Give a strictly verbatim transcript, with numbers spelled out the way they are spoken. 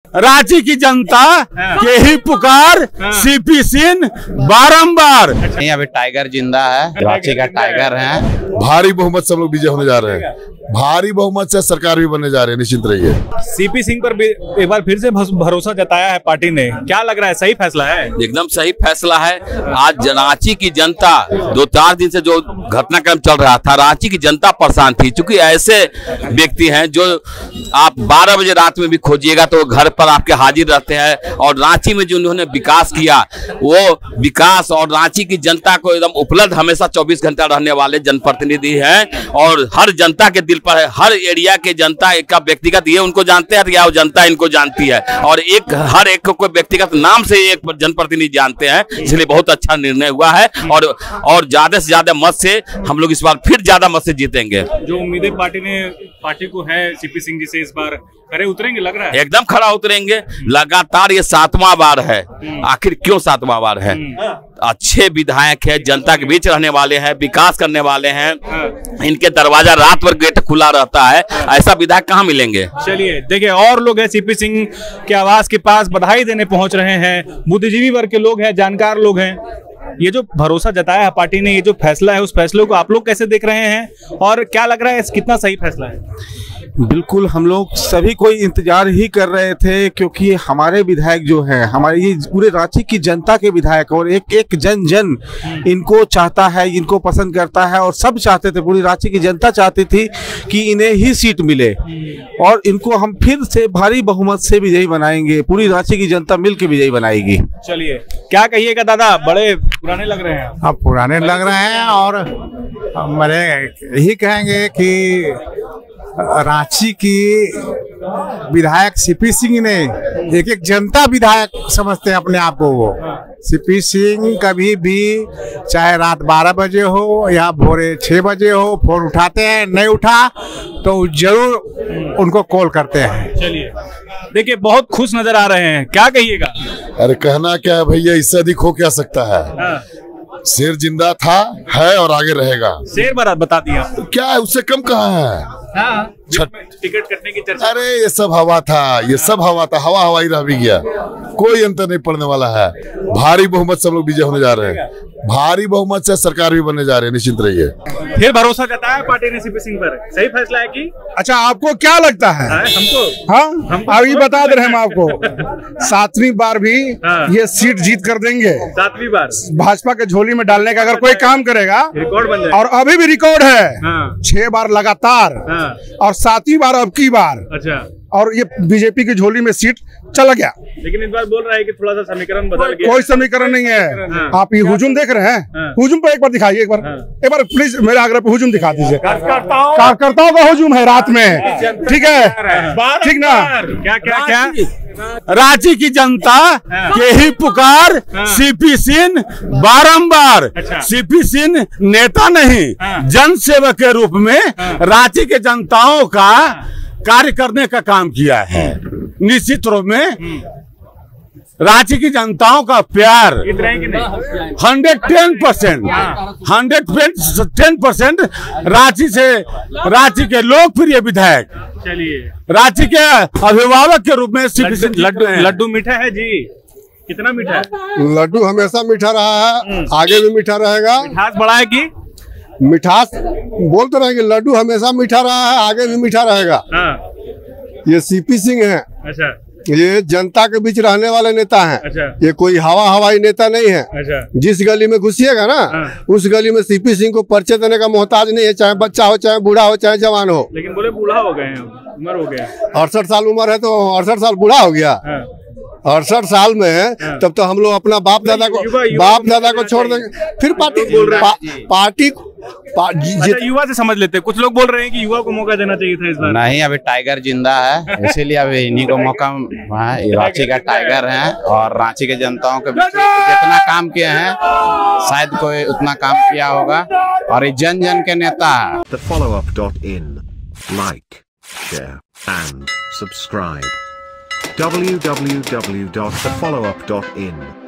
रांची की जनता के ही पुकार सीपी सिंह बारंबार। अभी टाइगर जिंदा है, रांची का टाइगर है। भारी बहुमत से हम लोग विजय होने जा रहे हैं, भारी बहुमत से सरकार भी बनने जा रहे हैं, निश्चिंत रहिए। सीपी सिंह पर भी एक बार फिर से भरोसा जताया है पार्टी ने, क्या लग रहा है सही फैसला है? एकदम सही फैसला है। आज रांची की जनता, दो चार दिन से जो घटनाक्रम चल रहा था, रांची की जनता परेशान थी, क्योंकि ऐसे व्यक्ति हैं जो आप बारह बजे रात में भी खोजिएगा तो घर पर आपके हाजिर रहते हैं। और रांची में जो उन्होंने विकास किया, वो विकास और रांची की जनता को एकदम उपलब्ध हमेशा चौबीस घंटा रहने वाले जनप्रतिनिधि हैं। और हर जनता के दिल पर है, हर एरिया के जनता का व्यक्तिगत ये उनको जानते हैं या वो जनता इनको जानती है, और एक हर एक को व्यक्तिगत नाम से एक जनप्रतिनिधि जानते हैं। इसलिए बहुत अच्छा निर्णय हुआ है और और ज्यादा से ज्यादा मत से हम लोग इस बार फिर ज्यादा मत से जीतेंगे। जो उम्मीदें पार्टी ने पार्टी को है सीपी सिंह जी से, इस बार खड़े उतरेंगे लग रहा है? एकदम खड़ा उतरेंगे। लगातार ये सातवां बार है। आखिर क्यों सातवां बार है? अच्छे विधायक है, जनता के बीच रहने वाले हैं, विकास करने वाले हैं, इनके दरवाजा रात भर गेट खुला रहता है। ऐसा विधायक कहाँ मिलेंगे? चलिए देखिए, और लोग हैं सीपी सिंह के आवास के पास, बधाई देने पहुंच रहे हैं। बुद्धिजीवी वर्ग के लोग हैं, जानकार लोग हैं। ये जो भरोसा जताया है पार्टी ने, ये जो फैसला है, उस फैसले को आप लोग कैसे देख रहे हैं और क्या लग रहा है कितना सही फैसला है? बिल्कुल, हम लोग सभी कोई इंतजार ही कर रहे थे, क्योंकि हमारे विधायक जो है, हमारे ये पूरे रांची की जनता के विधायक, और एक एक जन जन इनको चाहता है, इनको पसंद करता है, और सब चाहते थे, पूरी रांची की जनता चाहती थी कि इन्हें ही सीट मिले और इनको हम फिर से भारी बहुमत से विजयी बनाएंगे। पूरी रांची की जनता मिलकर विजयी बनाएगी। चलिए, क्या कहिएगा दादा, बड़े पुराने लग रहे हैं? अब पुराने लग रहे हैं और मेरे यही कहेंगे कि रांची की विधायक सीपी सिंह ने, एक एक जनता विधायक समझते हैं अपने आप को वो। सीपी सिंह कभी भी, चाहे रात बारह बजे हो या भोरे छह बजे हो, फोन उठाते हैं, नहीं उठा तो जरूर उनको कॉल करते हैं। चलिए देखिए, बहुत खुश नजर आ रहे हैं, क्या कहिएगा? अरे कहना क्या है भैया, इससे अधिक हो क्या सकता है? हाँ। शेर जिंदा था, है और आगे रहेगा। शेर बारात बता दिया तो क्या है, उससे कम कहाँ है? हाँ, टिकट कटने की चर्चा। अरे ये सब हवा था, ये सब हवा था, हवा हवा ही रह भी गया, कोई अंतर नहीं पड़ने वाला है। भारी बहुमत से हम लोग विजय होने जा रहे हैं, भारी बहुमत से सरकार भी बनने जा रहे हैं, निश्चिंत रहिए। फिर भरोसा जताया पार्टी ने सीपी सिंह पर, सही फैसला है कि? अच्छा, आपको क्या लगता है? हाँ, हमको हाँ हम अभी बता दे रहे हैं हम आपको, सातवीं बार भी हाँ। ये सीट जीत कर देंगे। सातवीं बार भाजपा के झोली में डालने का अगर कोई काम करेगा, रिकॉर्ड बन जाएगा। और अभी भी रिकॉर्ड है हाँ। छह बार लगातार हाँ। और सातवीं बार अब की बार। अच्छा, और ये बीजेपी की झोली में सीट चला गया। लेकिन इस बार बोल रहा है कि थोड़ा सा समीकरण बदल गया। कोई समीकरण नहीं है। हाँ। आप ये हुजूम देख रहे हैं, हाँ। हुजूम पे एक बार दिखाइए, एक बार हाँ। एक बार प्लीज मेरे आग्रह पे हुजूम दिखा दीजिए। कार्यकर्ताओं का हुजूम है रात में, ठीक है, ठीक ना? क्या क्या क्या रांची की जनता के ही पुकार सीपी सिंह बारंबार। सीपी सिंह नेता नहीं, जन सेवक के रूप में रांची के जनताओं का कार्य करने का काम किया है। निश्चित रूप में रांची की जनताओं का प्यार hundred ten percent hundred ten percent Ranchi से, रांची के लोकप्रिय विधायक, चलिए रांची के अभिभावक के रूप में लड्डू लड्डू मीठा है जी। कितना मीठा है? लड्डू हमेशा मीठा रहा है, आगे भी मीठा रहेगा। मिठास बढ़ा है कि मिठास बोलते रहेंगे, लड्डू हमेशा मीठा रहा है, आगे भी मीठा रहेगा। हाँ। ये सीपी सिंह है। अच्छा, ये जनता के बीच रहने वाले नेता हैं। अच्छा। ये कोई हवा हवाई नेता नहीं है। अच्छा। जिस गली में घुसिएगा ना, हाँ। उस गली में सीपी सिंह को परिचय देने का मोहताज नहीं है, चाहे बच्चा हो, चाहे बूढ़ा हो, चाहे जवान हो। लेकिन बोले बूढ़ा हो गए हैं, उम्र हो गया, अड़सठ साल उम्र है तो अड़सठ साल बूढ़ा हो गया। अड़सठ साल में तब तो हम लोग अपना बाप दादा को बाप दादा को छोड़ देंगे, फिर पार्टी पार्टी अच्छा, युवा से समझ लेते। कुछ लोग बोल रहे हैं कि युवा को मौका देना चाहिए था इस बार। नहीं, अभी टाइगर जिंदा है, इसीलिए अभी इन्हीं को मौका। रांची का टाइगर है और रांची के जनताओं के जितना काम किए हैं शायद कोई उतना काम किया होगा, और ये जन जन के नेता है। The follow up dot in, like, share and subscribe. w w w dot the follow up dot in